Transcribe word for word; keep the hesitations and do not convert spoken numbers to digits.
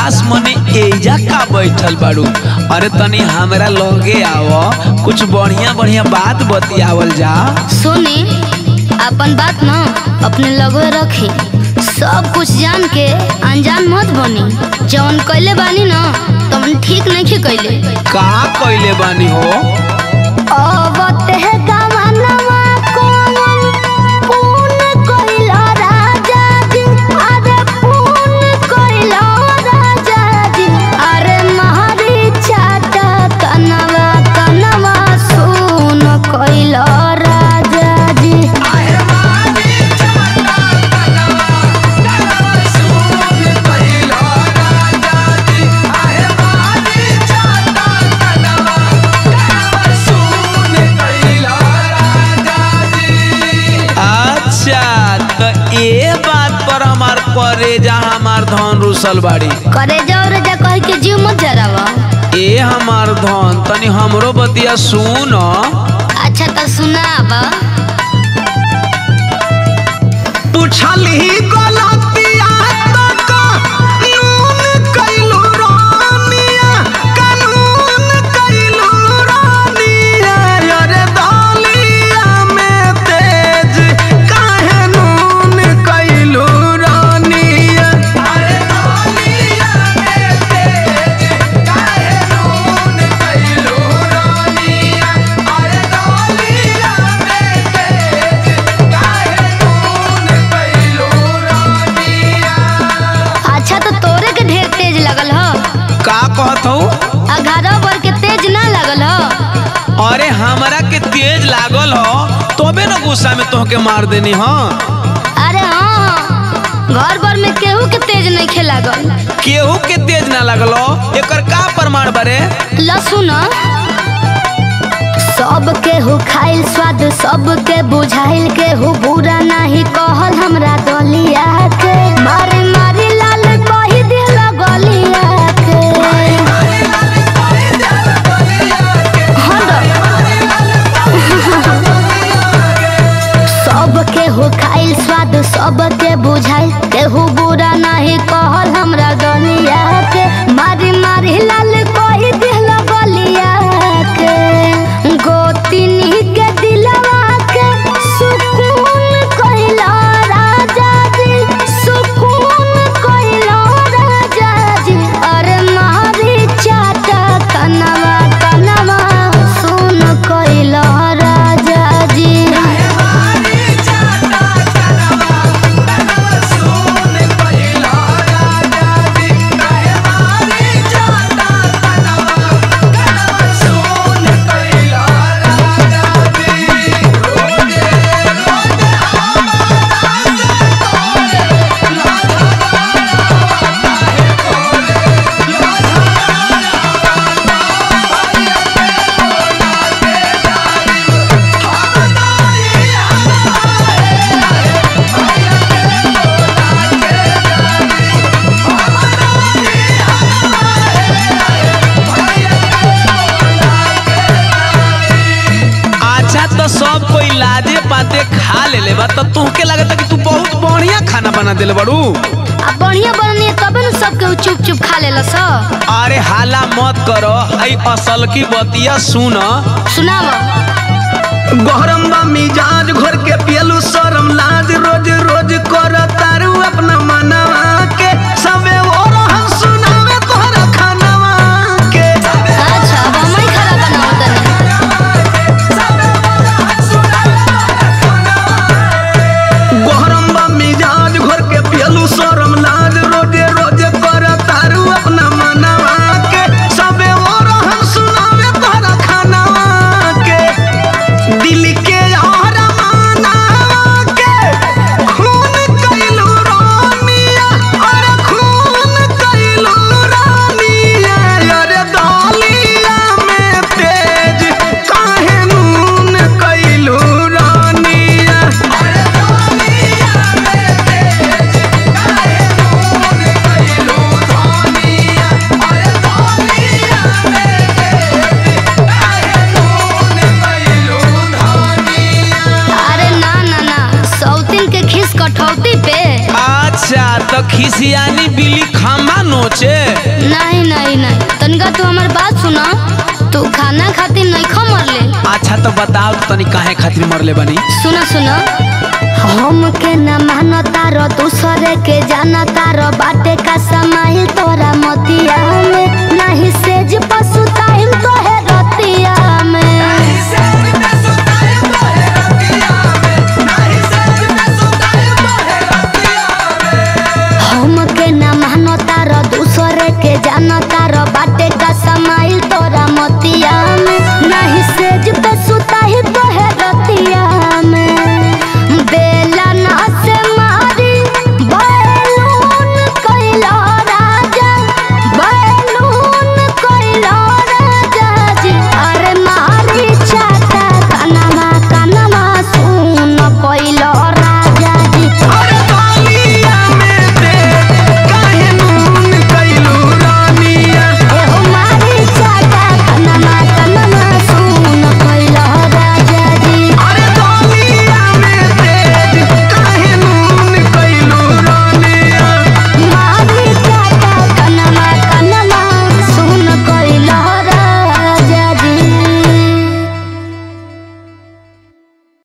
उदास मने एजा का बैठल बाड़ू? अरे तनी हमरा लगे आओ, कुछ बढ़िया बढ़िया बात बतियावल जा। सुनी, अपन बात ना अपने लगे रखी, सब कुछ जान के अनजान मत बनी। जौन कइले बानी ना तमन ठीक नहीं कइले। का कइले बानी हो? अवते है गवनवा कोन पून कइला राजा जी, अरे पून कइला राजा जी। अरे महरी चाटा कनवा कनवा सुन कइला राजा जी। अरे महरी चाटा कनवा कनवा सुन कइला राजा जी। अरे महरी चाटा कनवा कनवा सुन कइला राजा जी। अच्छा तो ये बात पर हमार करेजा हमार धन रुसल बाड़ी। करेजा और जा कह के जीव मत जरावा। ए हमार धन तनी हमरो बतिया सुन। अच्छा तो सुनावा। पूछली गलतिया तो कानून कइलू रानिया, कानून कइलू रानिया। अरे दलिया में तेज काहे नून कइलू रानिया। अरे दलिया में तेज काहे नून कइलू रानिया। अरे दलिया में तेज काहे नून कइलू रानिया। अच्छा तो तोरे के ढेर तेज लगल हो। का कहत हूँ? अघारा बर के तेज ना लगल हो। अरे हमरा के तेज लागल हो तबे न गुस्सा में तोहके मार देनी। हाँ अरे हाँ, घर भर में केहू के तेज नहीं खे लागल। केहू के तेज ना लागल हो, एकर का प्रमाण बारे? लसुन सब केहू खाइल स्वाद सब के बुझाइल, केहू बुरा नहीं कहल हमरा दलिया के। मारी मारी लाल कही दिल गलिया के। सब केहू खाइल स्वाद सब के बुझाइल, केहू बुरा नहीं कहल हमरा दलिया के। मारी मारी लाल कही दिल गलिया के। गोतिनी के दिलवा के सुकून कइला राजा जी, सुकून कइला राजा जी। अरे मारी चाटा कनवा कनवा सुन कइला राजा जी। सब कोई लादे पाते खा ले ले बा तो तुहके लगता कि तू बहुत बढ़िया खाना बना देले बड़ू। अब बढ़िया बननी तब न सब के चुप चुप खा लेला स। अरे हाला मत करो, आई असल की बतिया सुन। सुनावा। गरम बा मिजाज घोर के पियलू शरम लाज, रोज रोज कर तारू अपना मनवा के। सबे और हम सुनावे तोहरा खानवा के। अच्छा अब हम ही खाना बनाओ तने। गरम बा मिजाज घोर के पियलू शरम लाज, रोज रोज कर तारू अपना मनवा के। सबे और हम सुनावे तोहरा खानवा के। दिल के आराम तो खिसियानी बिली खामा नोचे। नहीं नहीं नहीं तनिका तू हमार बात सुना। तू खाना खातिर नहीं खा मरले। अच्छा तो बताओ तनी काहे खातिर मरले बनी। सुना सुना हम के न मानो तारो दूसरे के जाना तारो बाटे का समाइल तोरा मोतिया में नहीं सेज पशु